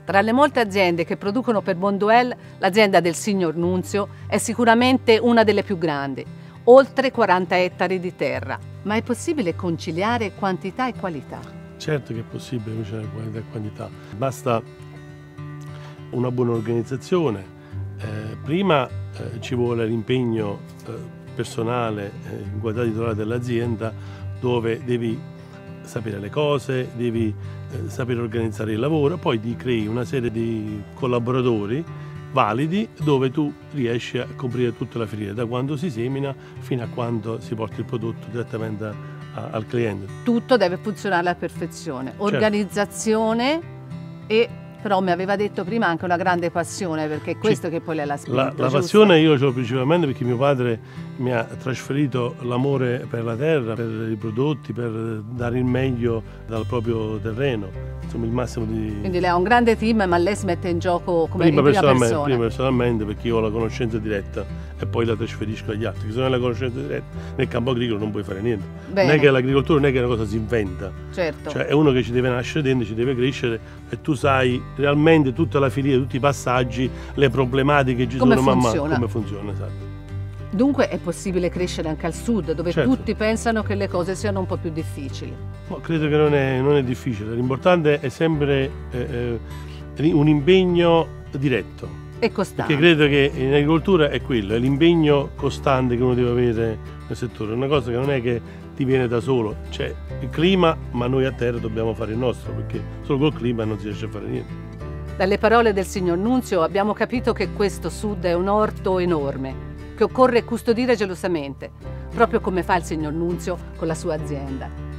Tra le molte aziende che producono per Bonduelle, l'azienda del signor Nunzio è sicuramente una delle più grandi, oltre 40 ettari di terra. Ma è possibile conciliare quantità e qualità? Certo che è possibile conciliare qualità e quantità. Basta una buona organizzazione. Prima ci vuole l'impegno personale in qualità titolare dell'azienda, dove devi sapere le cose, devi sapere organizzare il lavoro, poi ti crei una serie di collaboratori validi dove tu riesci a coprire tutta la filiera, da quando si semina fino a quando si porta il prodotto direttamente al cliente. Tutto deve funzionare alla perfezione, organizzazione e però mi aveva detto prima anche una grande passione, perché è questo che poi lei l'ha spinto. La passione io ce l'ho principalmente perché mio padre mi ha trasferito l'amore per la terra, per i prodotti, per dare il meglio dal proprio terreno, insomma il massimo di... Quindi lei ha un grande team, ma lei si mette in gioco come in prima persona. Prima personalmente, perché io ho la conoscenza diretta e poi la trasferisco agli altri, che se non hai la conoscenza diretta nel campo agricolo non puoi fare niente. Bene. Non è che l'agricoltura non è che una cosa si inventa, certo. Cioè è uno che ci deve nascere dentro, ci deve crescere e tu sai realmente tutta la filiera, tutti i passaggi, le problematiche che ci sono man mano, come funziona, esatto. Dunque è possibile crescere anche al sud, dove tutti pensano che le cose siano un po' più difficili. No, credo che non è difficile, l'importante è sempre un impegno diretto. E costante. Perché credo che in agricoltura è quello, è l'impegno costante che uno deve avere nel settore, è una cosa che non è che ti viene da solo, c'è il clima, ma noi a terra dobbiamo fare il nostro, perché solo col clima non si riesce a fare niente. Dalle parole del signor Nunzio abbiamo capito che questo sud è un orto enorme, che occorre custodire gelosamente, proprio come fa il signor Nunzio con la sua azienda.